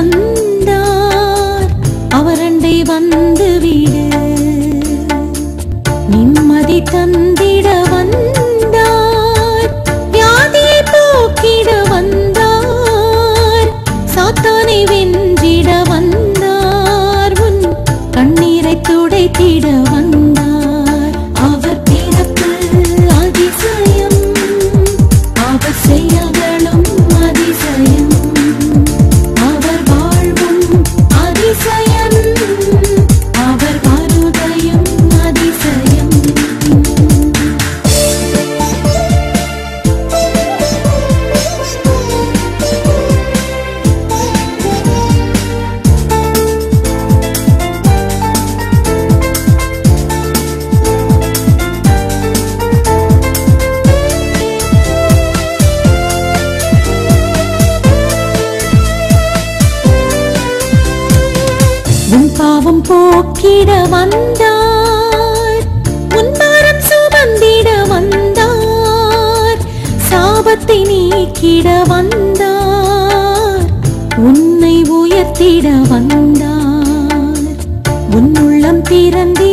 வந்தார், அவரண்டை வந்து விடு. நிம்மதி தந்திட வந்தார், வியாதியை போக்கிட வந்தார், சாத்தானை வென்றிட வந்தார், உன் கண்ணீரை துடைத்திட வந்தார். அவர் பிறப்பு அதிசயம், அவர் செயல்களும் அதிசயம், அவர் வாழ்வும் அதிசயம், அவர் வருகையும் அதிசயம். உன் பாவம் போக்கிட வந்தார், உன் பாரம் சுமந்திட வந்தார், சாபத்தை நீக்கிட வந்தார், உன்னை உயர்த்திட வந்தார், உன் உள்ளம் திறந்திட